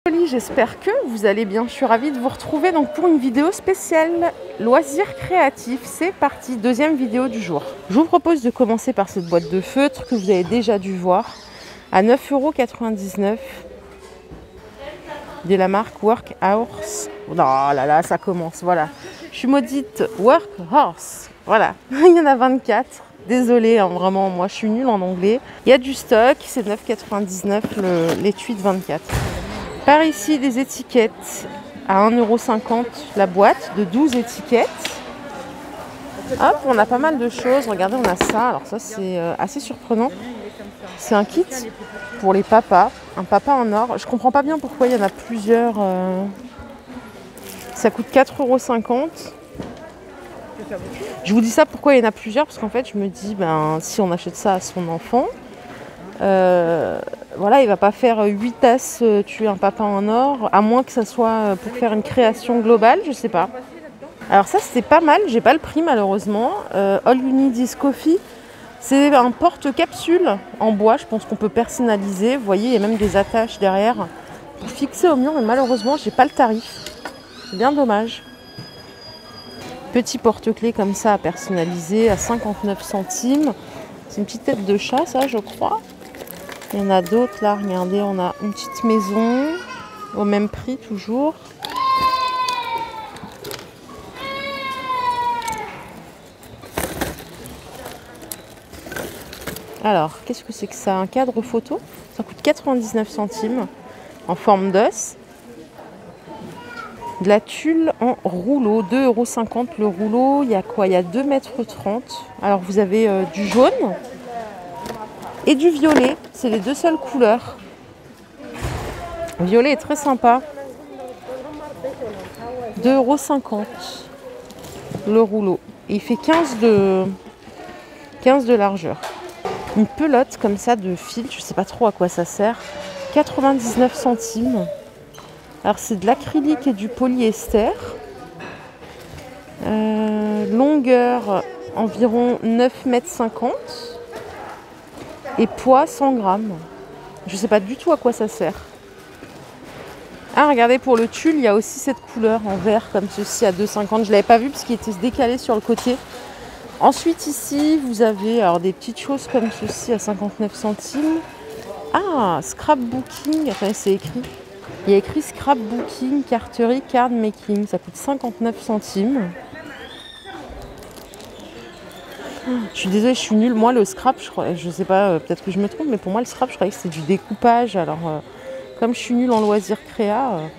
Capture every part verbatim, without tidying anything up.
J'espère que vous allez bien. Je suis ravie de vous retrouver donc pour une vidéo spéciale loisirs créatifs. C'est parti, deuxième vidéo du jour. Je vous propose de commencer par cette boîte de feutres que vous avez déjà dû voir à neuf euros quatre-vingt-dix-neuf de la marque Workhorse. Oh là là, ça commence, voilà. Je suis maudite Workhorse. Voilà, il y en a vingt-quatre. Désolée, hein, vraiment, moi je suis nulle en anglais. Il y a du stock, c'est neuf euros quatre-vingt-dix-neuf l'étui de vingt-quatre. Par ici, des étiquettes à un euro cinquante la boîte de douze étiquettes. Hop, on a pas mal de choses. Regardez, on a ça. Alors ça, c'est euh, assez surprenant. C'est un kit pour les papas. Un papa en or. Je comprends pas bien pourquoi il y en a plusieurs. Euh... Ça coûte quatre euros cinquante. Je vous dis ça pourquoi il y en a plusieurs. Parce qu'en fait, je me dis, ben, si on achète ça à son enfant... Euh, voilà, il va pas faire huit tasses euh, tuer un papa en or, à moins que ça soit pour faire une création globale, je sais pas. Alors ça, c'était pas mal, j'ai pas le prix malheureusement. Euh, All You Need Is Coffee, c'est un porte-capsule en bois, je pense qu'on peut personnaliser. Vous voyez, il y a même des attaches derrière pour fixer au mur, mais malheureusement, j'ai pas le tarif. C'est bien dommage. Petit porte-clés comme ça à personnaliser à cinquante-neuf centimes. C'est une petite tête de chat, ça, je crois. Il y en a d'autres là, regardez, on a une petite maison, au même prix toujours. Alors, qu'est-ce que c'est que ça? Un cadre photo, ça coûte quatre-vingt-dix-neuf centimes, en forme d'os. De la tulle en rouleau, deux euros cinquante le rouleau, il y a quoi? Il y a deux mètres trente. Alors vous avez euh, du jaune et du violet, c'est les deux seules couleurs. Le violet est très sympa. deux euros cinquante le rouleau. Et il fait quinze de, quinze de largeur. Une pelote comme ça de fil, je ne sais pas trop à quoi ça sert. quatre-vingt-dix-neuf centimes. Alors c'est de l'acrylique et du polyester. Euh, longueur environ neuf mètres cinquante. Et poids cent grammes. Je ne sais pas du tout à quoi ça sert. Ah, regardez, pour le tulle, il y a aussi cette couleur en vert comme ceci à deux euros cinquante. Je ne l'avais pas vu parce qu'il était décalé sur le côté. Ensuite, ici, vous avez alors, des petites choses comme ceci à cinquante-neuf centimes. Ah, scrapbooking. Attendez, c'est écrit. Il y a écrit scrapbooking, carterie, card making. Ça coûte cinquante-neuf centimes. Je suis désolée, je suis nulle. Moi, le scrap, je crois, je sais pas, euh, peut-être que je me trompe, mais pour moi, le scrap, je croyais que c'était du découpage. Alors, euh, comme je suis nulle en loisirs créa, euh,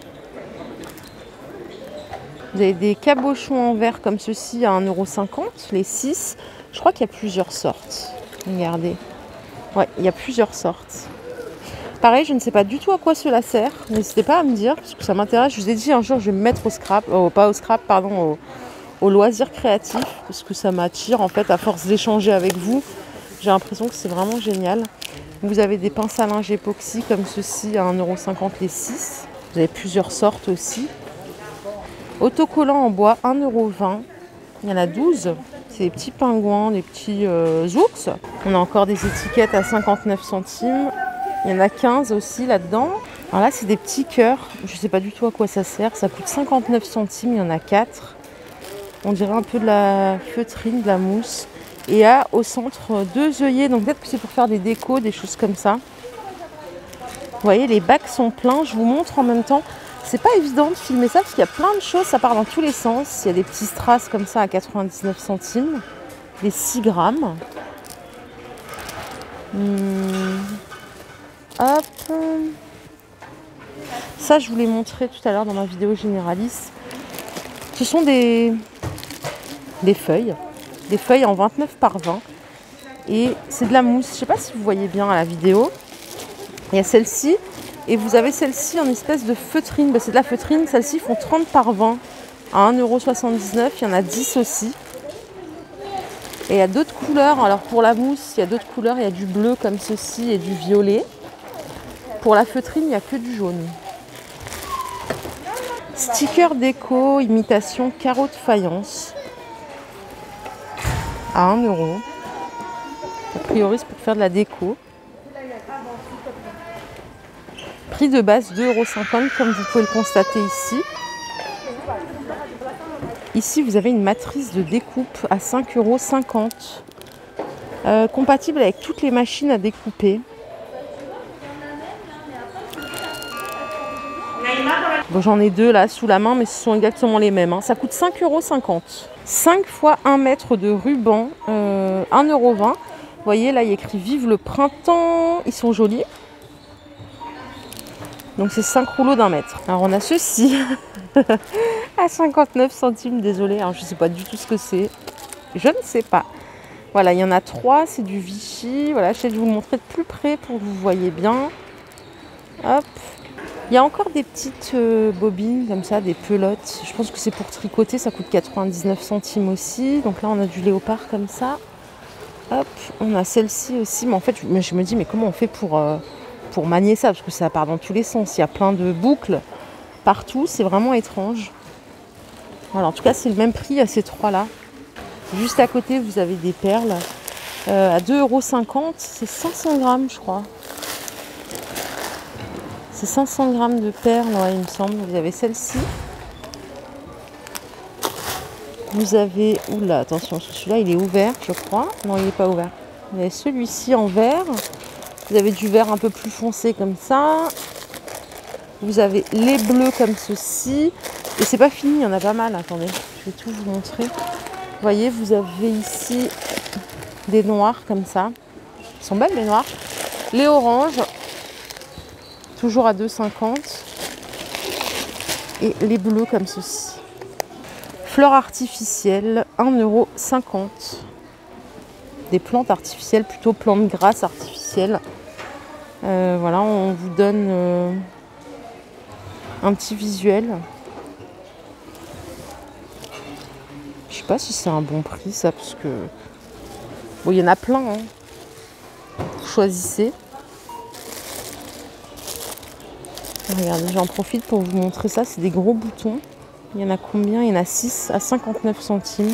vous avez des cabochons en verre comme ceci à un euro cinquante, les six. Je crois qu'il y a plusieurs sortes. Regardez. Ouais, il y a plusieurs sortes. Pareil, je ne sais pas du tout à quoi cela sert. N'hésitez pas à me dire, parce que ça m'intéresse. Je vous ai dit un jour, je vais me mettre au scrap, oh, pas au scrap, pardon, au... aux loisirs créatifs, parce que ça m'attire en fait à force d'échanger avec vous. J'ai l'impression que c'est vraiment génial. Vous avez des pinces à linge époxy comme ceci à un euro cinquante les six. Vous avez plusieurs sortes aussi. Autocollant en bois un euro vingt. Il y en a douze. C'est des petits pingouins, des petits euh, ours. On a encore des étiquettes à cinquante-neuf centimes. Il y en a quinze aussi là-dedans. Alors là, c'est des petits cœurs. Je ne sais pas du tout à quoi ça sert. Ça coûte cinquante-neuf centimes. Il y en a quatre. On dirait un peu de la feutrine, de la mousse. Et à, au centre, deux œillets. Donc peut-être que c'est pour faire des décos, des choses comme ça. Vous voyez, les bacs sont pleins. Je vous montre en même temps. C'est pas évident de filmer ça parce qu'il y a plein de choses. Ça part dans tous les sens. Il y a des petits strass comme ça à quatre-vingt-dix-neuf centimes. Des six grammes. Hum. Hop. Ça, je vous l'ai montré tout à l'heure dans ma vidéo généraliste. Ce sont des... des feuilles, des feuilles en vingt-neuf par vingt et c'est de la mousse. Je ne sais pas si vous voyez bien à la vidéo. Il y a celle-ci et vous avez celle-ci en espèce de feutrine. Ben, c'est de la feutrine, celles-ci font trente par vingt à un euro soixante-dix-neuf. Il y en a dix aussi. Et il y a d'autres couleurs. Alors pour la mousse, il y a d'autres couleurs. Il y a du bleu comme ceci et du violet. Pour la feutrine, il n'y a que du jaune. Sticker déco, imitation carreau de faïence. À un euro. A priori, c'est pour faire de la déco. Prix de base deux euros cinquante comme vous pouvez le constater ici. Ici, vous avez une matrice de découpe à cinq euros cinquante. Euh, compatible avec toutes les machines à découper. Bon, j'en ai deux là sous la main, mais ce sont exactement les mêmes. Hein. Ça coûte cinq euros cinquante. cinq fois un mètre de ruban, euh, un euro vingt. Vous voyez, là, il y a écrit « Vive le printemps ». Ils sont jolis. Donc, c'est cinq rouleaux d'un mètre. Alors, on a ceci à cinquante-neuf centimes. Désolée, hein, je ne sais pas du tout ce que c'est. Je ne sais pas. Voilà, il y en a trois. C'est du Vichy. Voilà, j'essaie de vous le montrer de plus près pour que vous voyez bien. Hop. Il y a encore des petites euh, bobines comme ça, des pelotes. Je pense que c'est pour tricoter, ça coûte quatre-vingt-dix-neuf centimes aussi. Donc là, on a du léopard comme ça. Hop, on a celle-ci aussi. Mais en fait, je, je me dis, mais comment on fait pour, euh, pour manier ça? Parce que ça part dans tous les sens. Il y a plein de boucles partout. C'est vraiment étrange. Voilà, en tout cas, c'est le même prix à ces trois-là. Juste à côté, vous avez des perles euh, à deux euros cinquante. C'est cinq cents grammes, je crois. C'est cinq cents grammes de perles, ouais, il me semble. Vous avez celle-ci. Vous avez... Oula, attention, celui-là, il est ouvert, je crois. Non, il n'est pas ouvert. Vous avez celui-ci en vert. Vous avez du vert un peu plus foncé comme ça. Vous avez les bleus comme ceci. Et c'est pas fini, il y en a pas mal. Attendez, je vais tout vous montrer. Vous voyez, vous avez ici des noirs comme ça. Ils sont belles, les noirs. Les oranges. Toujours à deux euros cinquante. Et les bleus comme ceci. Fleurs artificielles, un euro cinquante. Des plantes artificielles, plutôt plantes grasses artificielles. Euh, voilà, on vous donne euh, un petit visuel. Je sais pas si c'est un bon prix ça, parce que... Bon, il y en a plein. Hein. Vous choisissez. Regardez, j'en profite pour vous montrer ça. C'est des gros boutons. Il y en a combien? Il y en a six à cinquante-neuf centimes.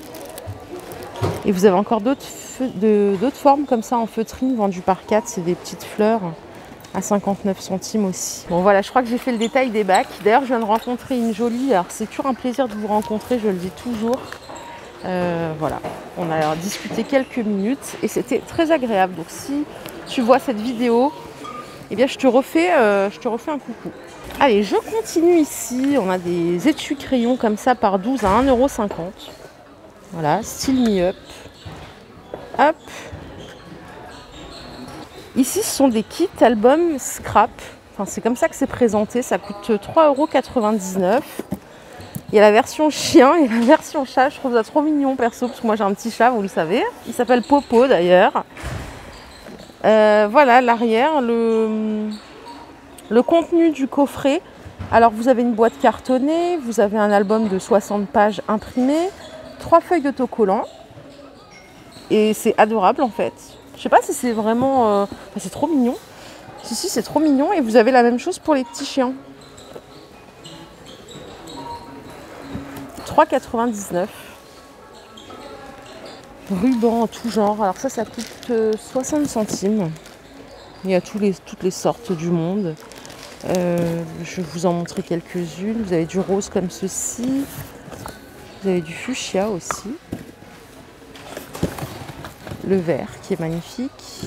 Et vous avez encore d'autres d'autres formes comme ça en feutrine vendues par quatre. C'est des petites fleurs à cinquante-neuf centimes aussi. Bon voilà, je crois que j'ai fait le détail des bacs. D'ailleurs, je viens de rencontrer une jolie. Alors c'est toujours un plaisir de vous rencontrer, je le dis toujours. Euh, voilà, on a discuté quelques minutes et c'était très agréable. Donc si tu vois cette vidéo, eh bien, je te refais, euh, je te refais un coucou. Allez, je continue ici. On a des étuis crayons comme ça par douze à un euro cinquante. Voilà, style me-up. Hop. Ici, ce sont des kits albums scrap. Enfin, c'est comme ça que c'est présenté. Ça coûte trois euros quatre-vingt-dix-neuf. Il y a la version chien et la version chat. Je trouve ça trop mignon perso, parce que moi j'ai un petit chat, vous le savez. Il s'appelle Popo d'ailleurs. Euh, voilà l'arrière, le, le contenu du coffret. Alors vous avez une boîte cartonnée, vous avez un album de soixante pages imprimé, trois feuilles d'autocollant. Et c'est adorable en fait. Je sais pas si c'est vraiment... Euh... Enfin, c'est trop mignon. Si, si, c'est trop mignon. Et vous avez la même chose pour les petits chiens. trois euros quatre-vingt-dix-neuf. Ruban en tout genre. Alors ça, ça coûte soixante centimes. Il y a tous les, toutes les sortes du monde. Euh, je vais vous en montrer quelques-unes. Vous avez du rose comme ceci. Vous avez du fuchsia aussi. Le vert qui est magnifique.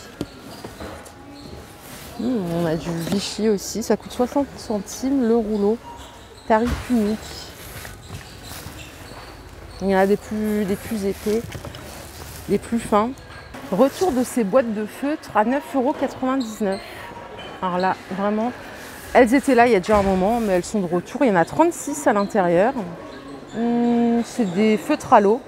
Mmh, on a du Vichy aussi. Ça coûte soixante centimes le rouleau. Tarif unique. Il y en a des plus, des plus épais, des plus fins. Retour de ces boîtes de feutre à neuf euros quatre-vingt-dix-neuf. Alors là, vraiment, elles étaient là il y a déjà un moment, mais elles sont de retour. Il y en a trente-six à l'intérieur. Hum, c'est des feutres à l'eau.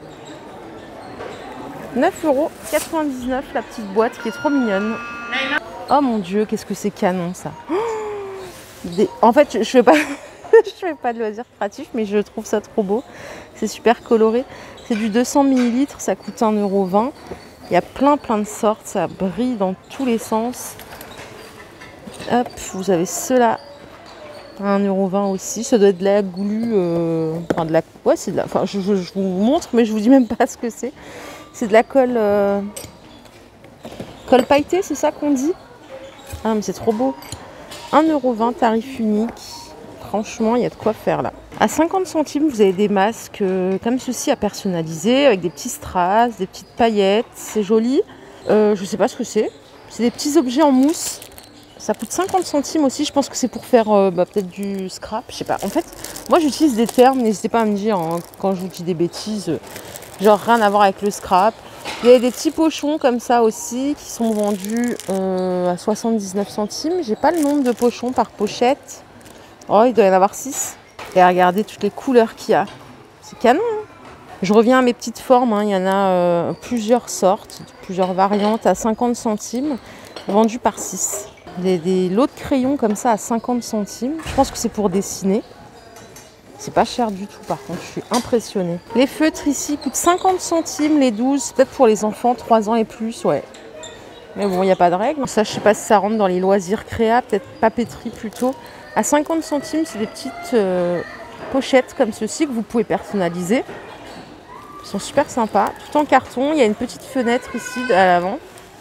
neuf euros quatre-vingt-dix-neuf la petite boîte qui est trop mignonne. Oh mon dieu, qu'est-ce que c'est canon ça. Des... En fait, je ne fais pas... je fais pas de loisirs créatifs, mais je trouve ça trop beau. C'est super coloré. C'est du deux cents millilitres, ça coûte un euro vingt. Il y a plein plein de sortes, ça brille dans tous les sens. Hop, vous avez ceux-là à un euro vingt aussi. Ça doit être de la goulue. Euh... Enfin, de la... Ouais, c'est de la... Enfin, je, je, je vous montre, mais je vous dis même pas ce que c'est. C'est de la colle... Euh... Colle pailletée, c'est ça qu'on dit? Ah, mais c'est trop beau. un euro vingt tarif unique. Franchement, il y a de quoi faire là. À cinquante centimes, vous avez des masques euh, comme ceci à personnaliser avec des petits strass, des petites paillettes. C'est joli. Euh, je sais pas ce que c'est. C'est des petits objets en mousse. Ça coûte cinquante centimes aussi. Je pense que c'est pour faire euh, bah, peut-être du scrap. Je sais pas. En fait, moi j'utilise des termes. N'hésitez pas à me dire hein, quand je vous dis des bêtises. Euh, genre rien à voir avec le scrap. Il y a des petits pochons comme ça aussi qui sont vendus euh, à soixante-dix-neuf centimes. J'ai pas le nombre de pochons par pochette. Oh, il doit y en avoir six. Et regardez toutes les couleurs qu'il y a. C'est canon. Hein. Je reviens à mes petites formes. Hein. Il y en a euh, plusieurs sortes, plusieurs variantes à cinquante centimes, vendues par six. Des, des lots de crayons comme ça à cinquante centimes. Je pense que c'est pour dessiner. C'est pas cher du tout par contre, je suis impressionnée. Les feutres ici coûtent cinquante centimes, les douze, peut-être pour les enfants trois ans et plus, ouais. Mais bon, il n'y a pas de règle. Ça, je sais pas si ça rentre dans les loisirs créa, peut-être papeterie plutôt. À cinquante centimes, c'est des petites euh, pochettes comme ceci que vous pouvez personnaliser. Ils sont super sympas, tout en carton. Il y a une petite fenêtre ici à l'avant.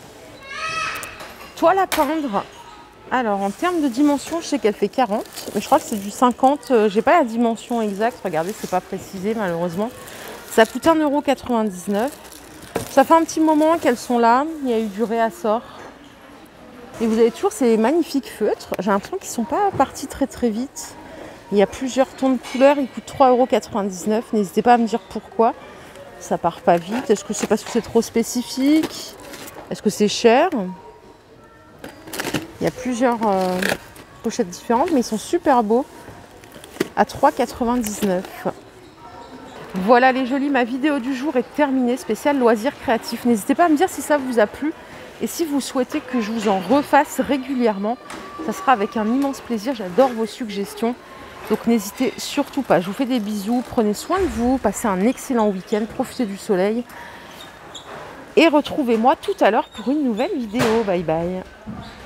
Toile à peindre. Alors, en termes de dimension, je sais qu'elle fait quarante, mais je crois que c'est du cinquante. Euh, j'ai pas la dimension exacte, regardez, c'est pas précisé malheureusement. Ça coûte un euro quatre-vingt-dix-neuf. Ça fait un petit moment qu'elles sont là, il y a eu du réassort. Et vous avez toujours ces magnifiques feutres. J'ai l'impression qu'ils ne sont pas partis très très vite. Il y a plusieurs tons de couleurs, ils coûtent trois euros quatre-vingt-dix-neuf. N'hésitez pas à me dire pourquoi. Ça part pas vite. Est-ce que c'est parce que c'est trop spécifique? Est-ce que c'est cher? Il y a plusieurs euh, pochettes différentes, mais ils sont super beaux. À trois euros quatre-vingt-dix-neuf. Voilà les jolis, ma vidéo du jour est terminée, spécial loisirs créatifs. N'hésitez pas à me dire si ça vous a plu. Et si vous souhaitez que je vous en refasse régulièrement, ça sera avec un immense plaisir. J'adore vos suggestions. Donc n'hésitez surtout pas. Je vous fais des bisous. Prenez soin de vous. Passez un excellent week-end. Profitez du soleil. Et retrouvez-moi tout à l'heure pour une nouvelle vidéo. Bye bye.